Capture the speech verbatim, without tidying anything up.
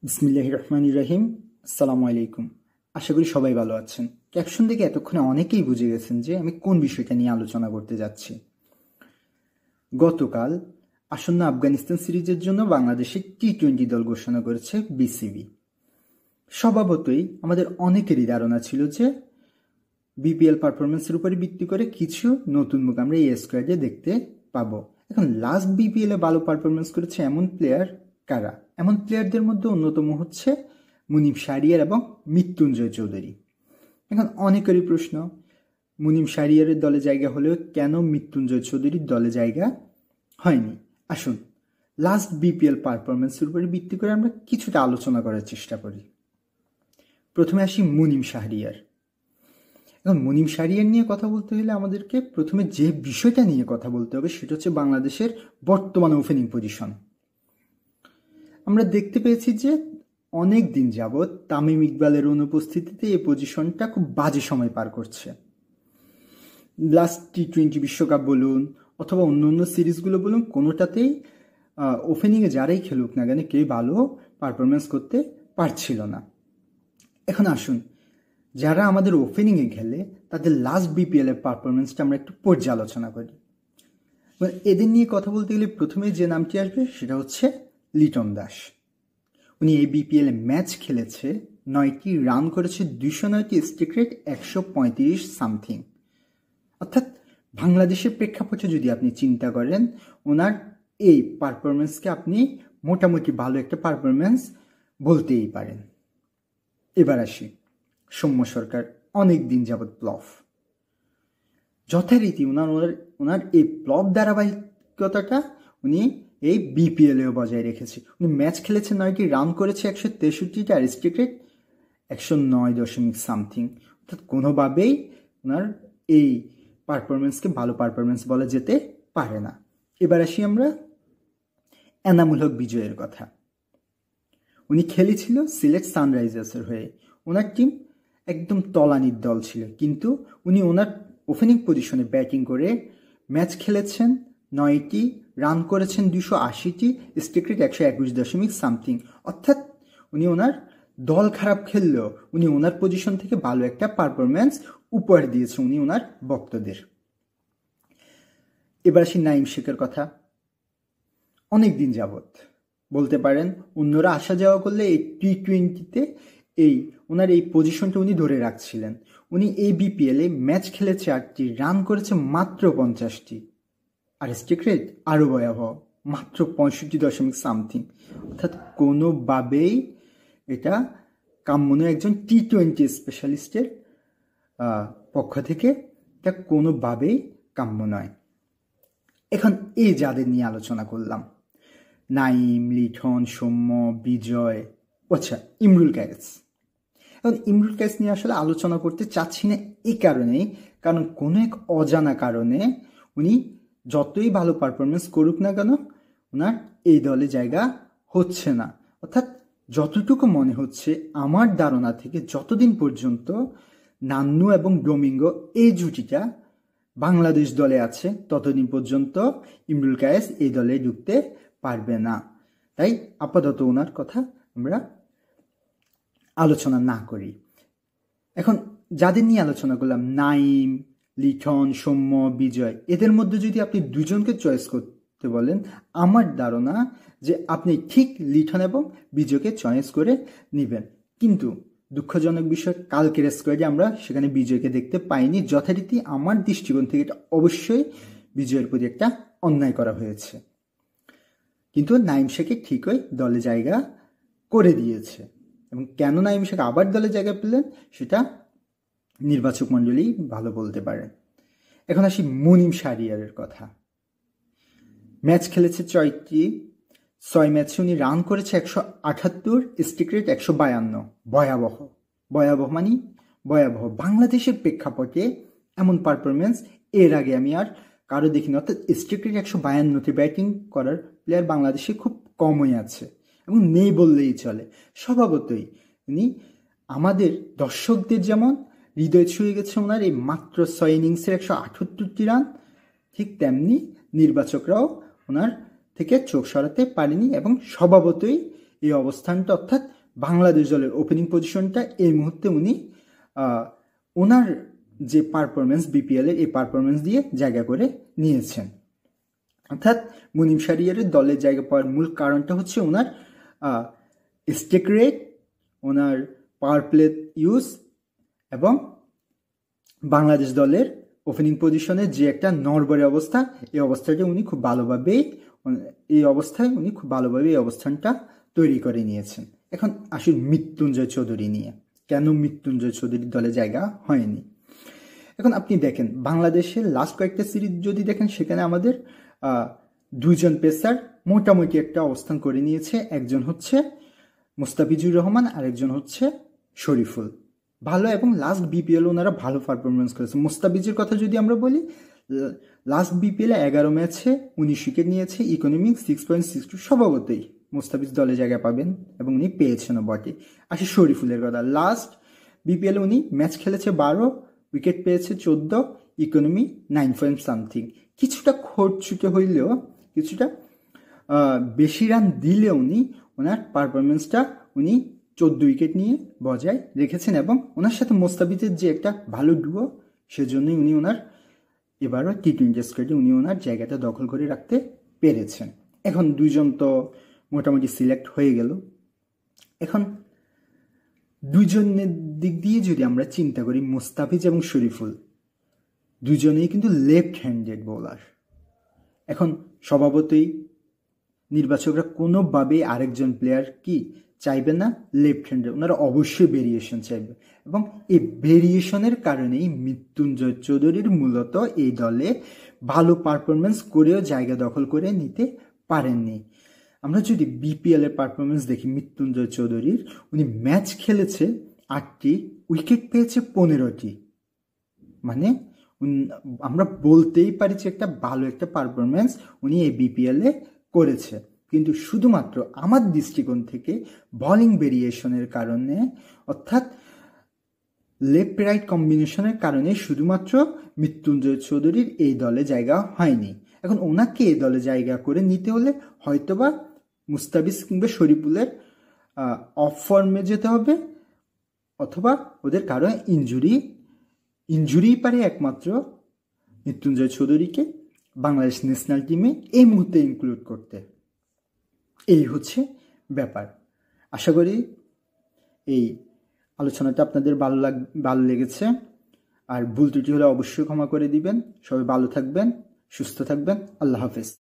বিসমিল্লাহির রহমানির রহিম। আসসালামু আলাইকুম। আশা করি সবাই ভালো আছেন। ক্যাপশন দেখে এতক্ষণে অনেকেই বুঝে গেছেন যে আমি কোন বিষয়টা নিয়ে আলোচনা করতে যাচ্ছি। গতকাল আসন্ন আফগানিস্তান সিরিজের জন্য বাংলাদেশের টি টোয়েন্টি দল ঘোষণা করেছে বিসিবি। স্বভাবতই আমাদের অনেকেরই ধারণা ছিল যে বিপিএল পারফরমেন্সের উপরে ভিত্তি করে কিছু নতুন মুখ আমরা এই স্কোয়াডে দেখতে পাবো। এখন লাস্ট বিপিএল এ ভালো পারফরমেন্স করেছে এমন প্লেয়ার কারা? এমন প্লেয়ারদের মধ্যে অন্যতম হচ্ছে মুনিম শাহরিয়ার এবং মৃত্যুঞ্জয় চৌধুরী। এখন অনেকেরই প্রশ্ন, মুনিম শাহরিয়ারের দলে জায়গা হলেও কেন মৃত্যুঞ্জয় চৌধুরীর দলে জায়গা হয়নি? আসুন লাস্ট বিপিএল পারফরমেন্সের উপরে ভিত্তি করে আমরা কিছুটা আলোচনা করার চেষ্টা করি। প্রথমে আসি মুনিম শাহরিয়ার। এখন মুনিম শাহরিয়ার নিয়ে কথা বলতে হলে আমাদেরকে প্রথমে যে বিষয়টা নিয়ে কথা বলতে হবে সেটা হচ্ছে বাংলাদেশের বর্তমানে ওপেনিং পজিশন। আমরা দেখতে পেয়েছি যে অনেক দিন যাবৎ তামিম ইকবালের অনুপস্থিতিতে এই পজিশনটা খুব বাজে সময় পার করছে। লাস্ট টি টোয়েন্টি বিশ্বকাপ বলুন অথবা অন্য অন্য সিরিজগুলো বলুন, কোনোটাতেই ওপেনিংয়ে যারাই খেলুক না কেন কেউ ভালো পারফরমেন্স করতে পারছিল না। এখন আসুন যারা আমাদের ওপেনিংয়ে খেলে তাদের লাস্ট বিপিএল এর পারফরমেন্সটা আমরা একটু পর্যালোচনা করি। এদের নিয়ে কথা বলতে গেলে প্রথমে যে নামটি আসবে সেটা হচ্ছে লিটন দাস। উনি এই বিপিএল এ ম্যাচ খেলেছে, নয়টি রান করেছে, দুইশো নয়টি স্ট্রাইক রেট একশো পঁয়ত্রিশ সামথিং। অর্থাৎ বাংলাদেশের প্রেক্ষাপটে যদি আপনি চিন্তা করেন ওনার এই পারফরমেন্সকে আপনি মোটামুটি ভালো একটা পারফরমেন্স বলতেই পারেন। এবার আসি সৌম্য সরকার, অনেক দিন যাবৎ প্লফ। যথারীতি ওনার ওনার ওনার এই প্লফ ধারাবাহিকতাটা উনি এই বিপিএলেও বজায় রেখেছে। উনি ম্যাচ খেলেছে নয়টি, রান করেছে একশো তেষট্টিটা, আর স্ট্রাইক রেট একশো নয় দশমিক সামথিং। অর্থাৎ কোনোভাবেই ওনার এই পারফরমেন্সকে ভালো পারফরমেন্স বলা যেতে পারে না। এবার আসি আমরা এনামুল হক বিজয়ের কথা। উনি খেলেছিল সিলেট সানরাইজার্সের হয়ে। ওনার টিম একদম তলানির দল ছিল, কিন্তু উনি ওনার ওপেনিং পজিশনে ব্যাটিং করে ম্যাচ খেলেছেন নয়টি, রান করেছেন দুশো আশিটি, স্ট্রাইক রেট একশো একুশ দশমিক সামথিং। অর্থাৎ উনি ওনার দল খারাপ খেললেও উনি ওনার পজিশন থেকে ভালো একটা পারফরমেন্স উপহার দিয়েছে উনি ওনার ভক্তদের। এবার আসি নাইম শেখের কথা। অনেক দিন যাবৎ বলতে পারেন অন্যরা আসা যাওয়া করলে এই টি টোয়েন্টিতে এই ওনার এই পজিশনটা উনি ধরে রাখছিলেন। উনি এই বিপিএলে ম্যাচ খেলেছে আটটি, রান করেছে মাত্র পঞ্চাশটি, আর স্ট্রাইক রেট আরও ভয়াবহ, মাত্র পঁয়ষট্টি দশমিক সামথিং। অর্থাৎ কোনোভাবেই এটা কাম্য নয় একজন টি টোয়েন্টি স্পেশালিস্টের পক্ষ থেকে, এটা কোনোভাবেই কাম্য নয়। এখন এই যাদের নিয়ে আলোচনা করলাম, নাইম, লিটন, সৌম্য, বিজয়, আচ্ছা ইমরুল কায়েস। এখন ইমরুল কায়েস নিয়ে আসলে আলোচনা করতে চাচ্ছি না এই কারণেই, কারণ কোনো এক অজানা কারণে উনি যতই ভালো পারফরমেন্স করুক না কেন ওনার এই দলে জায়গা হচ্ছে না। অর্থাৎ যতটুকু মনে হচ্ছে আমার ধারণা থেকে, যতদিন পর্যন্ত নান্নু এবং ডোমিঙ্গো এই জুটিটা বাংলাদেশ দলে আছে ততদিন পর্যন্ত ইমরুল কায়েস এই দলে ঢুকতে পারবে না। তাই আপাতত ওনার কথা আমরা আলোচনা না করি। এখন যাদের নিয়ে আলোচনা করলাম, নাইম, লিটন, সৌম্য, বিজয়, এদের মধ্যে যদি আপনি দুজনকে চয়েস করতে বলেন, আমার ধারণা যে আপনি ঠিক লিটন এবং বিজয়কে চয়েস করে নেবেন। কিন্তু দুঃখজনক বিষয়, কালকের স্কোয়াডে আমরা সেখানে বিজয়কে দেখতে পাইনি। যথারীতি আমার দৃষ্টিকোণ থেকে এটা অবশ্যই বিজয়ের প্রতি একটা অন্যায় করা হয়েছে। কিন্তু নাইম শেখকে ঠিকই দলে জায়গা করে দিয়েছে, এবং কেন নাইম শেখ আবার দলে জায়গা পেলেন সেটা নির্বাচক মণ্ডলী ভালো বলতে পারেন। এখন আসি মুনিম শাহরিয়ারের কথা। ম্যাচ খেলেছে ছয়টি, ছয় ম্যাচে উনি রান করেছে একশো আটাত্তর, স্ট্রাইক রেট একশো বায়ান্ন। ভয়াবহ, ভয়াবহ মানে ভয়াবহ। বাংলাদেশের প্রেক্ষাপটে এমন পারফরমেন্স এর আগে আমি আর কারো দেখিনি। অর্থাৎ স্ট্রাইক রেট একশো বায়ান্নতে ব্যাটিং করার প্লেয়ার বাংলাদেশে খুব কমই আছে, এবং নেই বললেই চলে। স্বভাবতই উনি আমাদের দর্শকদের যেমন হৃদয় ছুঁয়ে গেছে ওনার এই মাত্র ছয় ইনিংসের একশো আটাত্তরটি রান, ঠিক তেমনি নির্বাচকরাও ওনার থেকে চোখ সরাতে পারেনি, এবং স্বভাবতই এই অবস্থানটা, অর্থাৎ বাংলাদেশ দলের ওপেনিং পজিশনটা এই মুহূর্তে উনি ওনার যে পারফরমেন্স বিপিএল এর এই পারফরমেন্স দিয়ে জায়গা করে নিয়েছেন। অর্থাৎ মুনিম শাহরিয়ারের দলের জায়গা পাওয়ার মূল কারণটা হচ্ছে ওনার স্ট্রাইক রেট, ওনার পাওয়ার প্লে ইউজ এবং বাংলাদেশ দলের ওপেনিং পজিশনের যে একটা নড়বড়ে অবস্থা, এই অবস্থাটা উনি খুব ভালোভাবেই এই অবস্থায় উনি খুব ভালোভাবে এই অবস্থানটা তৈরি করে নিয়েছেন। এখন আসুন মৃত্যুঞ্জয় চৌধুরী নিয়ে, কেন মৃত্যুঞ্জয় চৌধুরীর দলে জায়গা হয়নি। এখন আপনি দেখেন বাংলাদেশের লাস্ট কয়েকটা সিরিজ যদি দেখেন, সেখানে আমাদের দুইজন পেসার মোটামুটি একটা অবস্থান করে নিয়েছে। একজন হচ্ছে মুস্তাফিজুর রহমান, আরেকজন হচ্ছে শরীফুল। ভালো এবং লাস্ট বিপিএল ওনারা ভালো পারফরমেন্স করেছে। মুস্তাফিজের কথা যদি আমরা বলি, লাস্ট বিপিএলে এগারো ম্যাচে উনিশ উইকেট নিয়েছে, economic six point six two. স্বভাবতই মুস্তাফিজ দলে জায়গা পাবেন এবং উনি পেয়েছেনও বটে। আসে শরীফুলের কথা, লাস্ট বিপিএলে উনি ম্যাচ খেলেছে বারো, উইকেট পেয়েছে চোদ্দ, ইকোনমি নাইন পয়েন্ট সামথিং। কিছুটা খোট ছুটে হইলেও, কিছুটা বেশি রান দিলে উনি ওনার পারফরমেন্সটা উনি চোদ্দ উইকেট নিয়ে বজায় রেখেছেন এবং ওনার সাথে মোস্তাফিজের যে একটা ভালো ডুও, সেজন্যই উনি ওনার এবারও টি টোয়েন্টি স্কোয়াডে উনি ওনার জায়গাটা দখল করে রাখতে পেরেছেন। এখন দুইজন তো মোটামুটি সিলেক্ট হয়ে গেল। এখন দুইজনের দিক দিয়ে যদি আমরা চিন্তা করি, মোস্তাফিজ এবং শরীফুল দুজনেই কিন্তু লেফট হ্যান্ডেড বোলার। এখন স্বভাবতই নির্বাচকরা কোনোভাবেই আরেকজন প্লেয়ার কি চাইবে না লেফট হ্যান্ডেড, ওনারা অবশ্যই ভেরিয়েশন চাইবে এবং এই ভেরিয়েশনের কারণেই মৃত্যুঞ্জয় চৌধুরীর মূলত এই দলে ভালো পারফরমেন্স করেও জায়গা দখল করে নিতে পারেননি। আমরা যদি বিপিএল এর পারফরমেন্স দেখি মৃত্যুঞ্জয় চৌধুরীর, উনি ম্যাচ খেলেছে আটটি, উইকেট পেয়েছে পনেরোটি। মানে আমরা বলতেই পারি যে একটা ভালো একটা পারফরমেন্স উনি এই বিপিএল এ করেছে। কিন্তু শুধুমাত্র আমার দৃষ্টিকোণ থেকে বোলিং ভেরিয়েশনের কারণে, অর্থাৎ লেফট রাইট কম্বিনেশনের কারণে শুধুমাত্র মৃত্যুঞ্জয় চৌধুরীর এই দলে জায়গা হয়নি। এখন ওনাকে এই দলে জায়গা করে নিতে হলে হয়তোবা মুস্তাফিজ কিংবা শরীফুলের অফ ফর্মে যেতে হবে, অথবা ওদের কারো ইনজুরি ইনজুরিই পারে একমাত্র মৃত্যুঞ্জয় চৌধুরীকে বাংলাদেশ ন্যাশনাল টিমে এই মুহূর্তে ইনক্লুড করতে। এই হচ্ছে ব্যাপার। আশা করি এই আলোচনাটা আপনাদের ভালো লাগ ভালো লেগেছে। আর ভুল ত্রুটি হলে অবশ্যই ক্ষমা করে দিবেন। সবাই ভালো থাকবেন, সুস্থ থাকবেন। আল্লাহ হাফেজ।